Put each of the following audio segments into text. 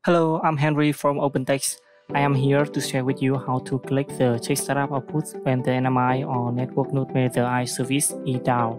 Hello, I'm Henry from OpenText. I am here to share with you how to collect the check startup output when the NMI or network node manager I service is down.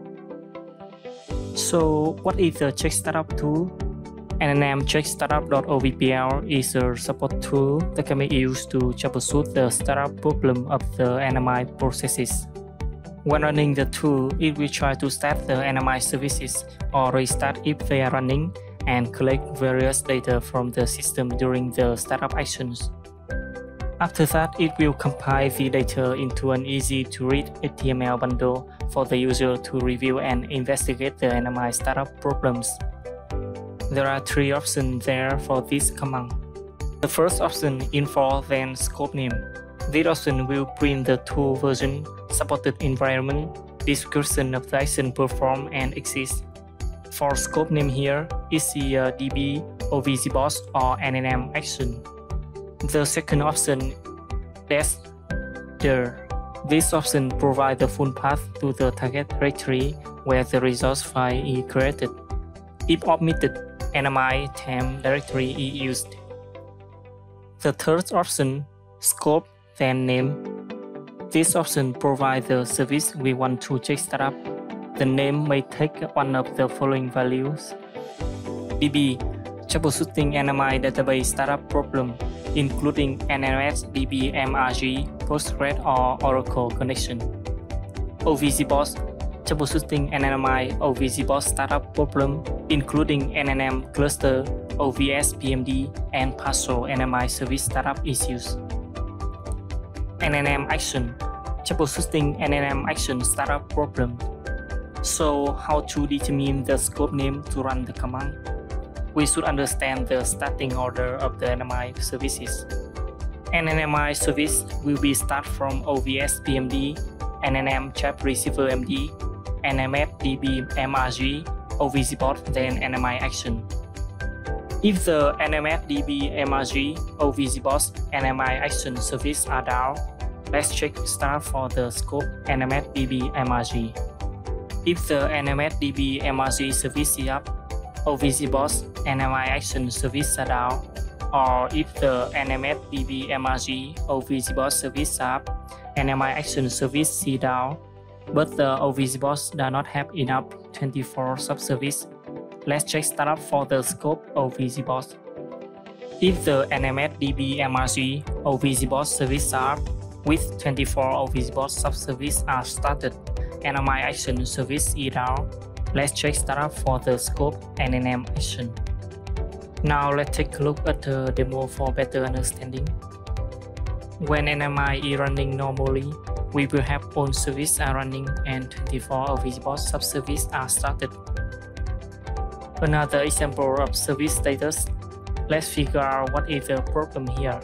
So, what is the check startup tool? NNM check startup.ovpl is a support tool that can be used to troubleshoot the startup problem of the NMI processes. When running the tool, it will try to start the NMI services or restart if they are running and collect various data from the system during the startup actions. After that, it will compile the data into an easy-to-read HTML bundle for the user to review and investigate the NMI startup problems. There are three options there for this command. The first option, info then scope name. This option will print the tool version, supported environment, description of the action performed and exists. For scope name here, is the DB, OVCBoss, or NNM action. The second option, dash dir. This option provides the full path to the target directory where the resource file is created. If omitted, NMI temp directory is used. The third option, scope then name. This option provides the service we want to check startup. The name may take one of the following values. DB, troubleshooting NMI database startup problem, including NMS DB MRG, Postgres, or Oracle connection. OVCBoss, troubleshooting NMI OVCBoss startup problem, including NNM cluster, OVS PMD, and partial NMI service startup issues. NNM action, troubleshooting NNM action startup problem. So, how to determine the scope name to run the command? We should understand the starting order of the NMI services. An NMI service will be start from OVS PMD, NNM chat receiver MD, NMF DB MRG, OVCBoss, then NMI action. If the NMF DB MRG, OVCBoss, NMI action service are down, let's check start for the scope NMF DB MRG. If the NMF DB MRG service is up, OVCBoss NMI action service are down, or if the NMF DB MRG OVCBoss service up, NMI action service is down, but the OVCBoss does not have enough 24 subservice, let's check startup for the scope OVCBoss. If the NMF DB MRG OVCBoss service are up, with 24 OVCBoss subservice are started, NMI action service is down, let's check startup for the scope NNM action. Now let's take a look at the demo for better understanding. When NMI is running normally, we will have all services are running and 24 OVCBoss subservices are started. Another example of service status. Let's figure out what is the problem here.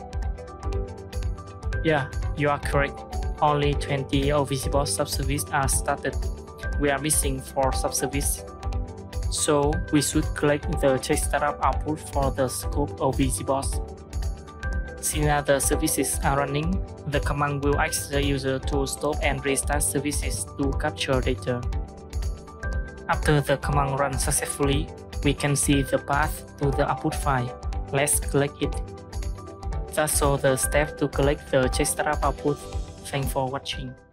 Yeah, you are correct. Only 20 OVCBoss subservices are started. We are missing 4 subservices. So we should collect the check startup output for the scope OVCBoss. Since the services are running, the command will ask the user to stop and restart services to capture data. After the command runs successfully, we can see the path to the output file. Let's collect it. That's all the steps to collect the check startup output. Thanks for watching.